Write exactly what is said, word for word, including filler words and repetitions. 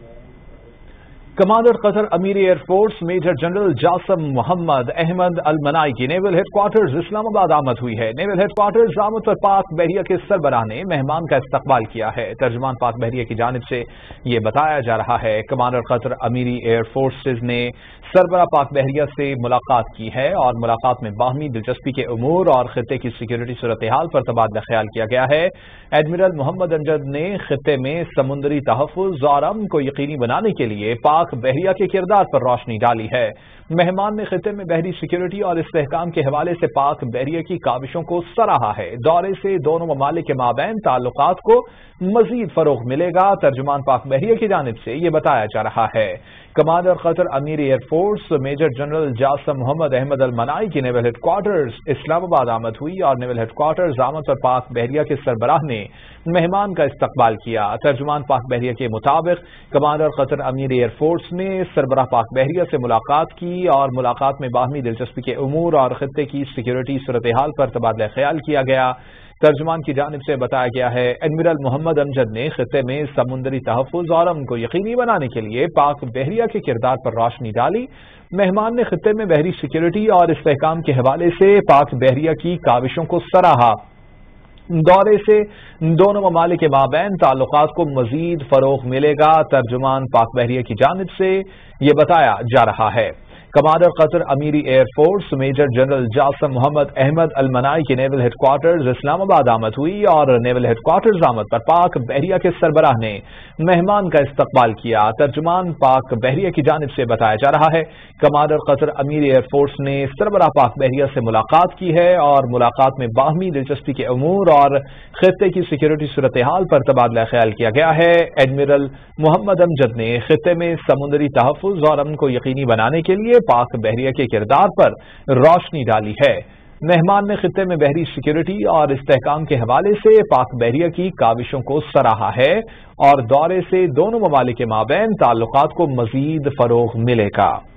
Commander Qatar امیر air force major general Jassim Mohammed Ahmed Almannai کی naval head quarters اسلام آباد آمد ہوئی ہے۔ نیول ہیڈ کوارٹرز آمد پر پاک بحریہ کے سربراہ نے مہمان کا استقبال کیا ہے۔ ترجمان پاک بحریہ کی جانب سے یہ بتایا جا رہا ہے کمانڈر قطر امیری ایئر فورسز نے سربراہ پاک بحریہ سے ملاقات کی ہے اور ملاقات میں باہمی دلچسپی کے امور اور خطے کی سیکیورٹی صورتحال پر تبادلہ خیال کیا گیا ہے۔ ایڈمرل محمد امجد نے خطے میں سمندری تحفظ اور امن کو یقینی بنانے کے لیے پاک بحریہ کے کردار پر روشنی ڈالی ہے۔ مہمان نے خطے میں بحری سیکیورٹی اور استحکام کے حوالے سے پاک بحریہ کی کاوشوں کو سراہا ہے۔ دورے سے دونوں ممالک کے مابین تعلقات کو مزید فروغ ملے گا، ترجمان پاک بحریہ کی جانب سے یہ بتایا جا رہا ہے۔ کمانڈر قطر امیر air force major general Jassim Mohammed Ahmed Almannai کی نیول ہیڈ کوارٹرز اسلام آباد آمد ہوئی اور نیول ہیڈ کوارٹرز آمد پر پاک بحریہ کے سربراہ نے مہمان کا استقبال کیا۔ ترجمان پاک بحریہ کے مطابق کمانڈر قطر امیر ایئر فورس نے سربراہ پاک بحریہ سے ملاقات کی اور ملاقات میں باہمی دلچسپی کے امور اور خطے کی سیکیورٹی صورتحال پر تبادلہ خیال کیا گیا۔ ترجمان کی جانب سے بتایا گیا ہے ایڈمرل محمد امجد نے خطے میں سمندری تحفظ اور امن کو یقینی بنانے کے لیے پاک بحریہ کے کردار پر روشنی ڈالی۔ مہمان نے خطے میں بحری سیکیورٹی اور استحکام کے حوالے سے پاک بحریہ کی کاوشوں کو سراہا۔ دورے سے دونوں ممالک کے مابین تعلقات کو مزید فروغ ملے گا، ترجمان پاک بحریہ کی جانب سے یہ بتایا جا رہا ہے۔ کمانڈر قطر امیری air force major general Jassim Mohammed Ahmed Almannai کی نیول ہیڈ کوارٹرز اسلام آباد آمد ہوئی اور نیول ہیڈ کوارٹرز آمد پر پاک بحریہ کے سربراہ نے مہمان کا استقبال کیا۔ ترجمان پاک بحریہ کی جانب سے بتایا جا رہا ہے کمانڈر قطر امیری ایئر فورس نے سربراہ پاک بحریہ سے ملاقات کی ہے اور ملاقات میں باہمی دلچسپی کے امور اور خطے کی سیکیورٹی صورتحال پر تبادلہ خیال کیا گیا ہے۔ ایڈمرل محمد امجد نے خطے میں سمندری تحفظ اور امن کو یقینی بنانے کے لیے پاک بحریہ کے کردار پر روشنی ڈالی ہے۔ مہمان نے خطے میں بحری سیکیورٹی اور استحکام کے حوالے سے پاک بحریہ کی کاوشوں کو سراہا ہے اور دورے سے دونوں ممالک کے مابین تعلقات کو مزید فروغ ملے گا۔